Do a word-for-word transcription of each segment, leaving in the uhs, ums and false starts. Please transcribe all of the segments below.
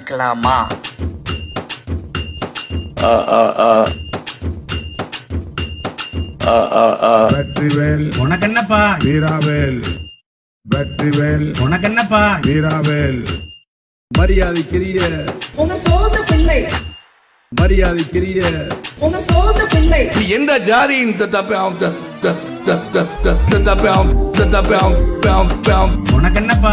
ஆரம்பிக்கலாமா? வெற்றிவேல் உனக்கென்னப்பா? வீராவேல் வெற்றிவேல் உனக்கென்னப்பா? வீராவேல். மரியாதைக்குரிய உங்க சோத பிள்ளை மரியாதைக்குரிய உங்க சோத பிள்ளை எந்த ஜாதியின் உனக்கென்னப்பா?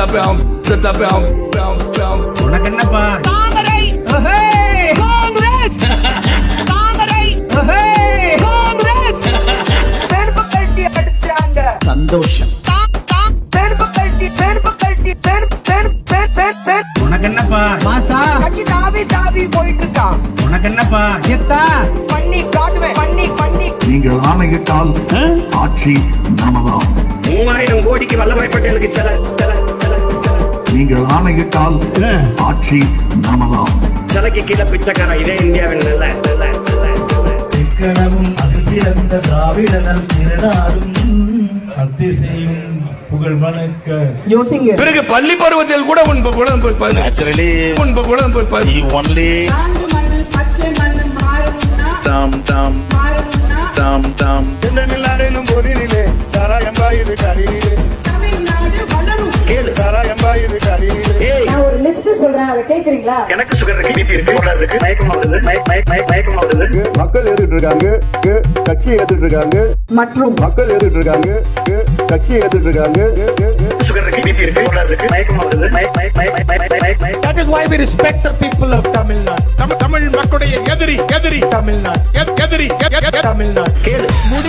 உனக்கென்னப்பா? தாமரை காங்கிரஸ் தாமரை காங்கிரஸ் பெருப்பு கட்டி அடிச்சாங்க. சந்தோஷம். பெருப்பு கட்டி பெருப்பு கட்டி பெருப்பு பெருப்பு உனக்கென்னப்பா? மாசா கட்டி தாவி தாவி போயிட்டு இருக்கான். உனக்கென்னப்பா? எத்தா பண்ணி காட்டுவேன் பண்ணி பண்ணி நீங்கள் ஆணையிட்டால் ஆட்சி நமதாம். மூவாயிரம் கோடிக்கு வல்லபாய் பட்டேலுக்கு சில சில நீங்கள் ஆணையிட்டால் ஆட்சி நமதாம். சிலைக்கு கீழே பிச்சைக்காரன். இதே இந்தியாவின் நல்ல நல்ல சிக்கனமும் அதிசிறந்த திராவிடனல் திருநாடும் அதிசயம் புகழ் வணக்க. யோசிங்க. பிறகு பள்ளி பருவத்தில் கூட உன் குழந்தை போய் பாரு. Naturally, உன் குழந்தை போய் பாரு. he only நான்கு மண்ணு பச்சை மண்ணு மாறணும்னா dum dum மாறணும்னா dum dum. நிலாரிலும் பொறினிலே சாராயம்பாயுது கரியிலே தமிழ்நாடு வளரும். கேளு. சாராயம்பாயுது கரியிலே. ஏய், நான் ஒரு லிஸ்ட் சொல்றேன், அதை கேக்குறீங்களா? எனக்கு சுகர் இருக்கு, பிபி இருக்கு, கோளாறு இருக்கு, மயக்கம் வருது, மயக்க மயக்க மயக்க மயக்கம் வருது. மக்கள் ஏத்துட்டு இருக்காங்க, கட்சி ஏத்துட்டு இருக்காங்க, மற்றும் மக்கள் ஏத்துட்டு இருக்காங்க, கட்சி ஏத்துட்டு இருக்காங்க. சுகர் இருக்கு, பிபி இருக்கு, கோளாறு இருக்கு, மயக்கம் வருது, மயக்க மயக்க மயக்க மயக்க மயக்க மயக்க. That is why we respect the people of Tamil Nadu. Tamil மக்களுடைய எதிரி எதிரி தமிழ்நாடு எதிரி தமிழ்நாடு. கேளு.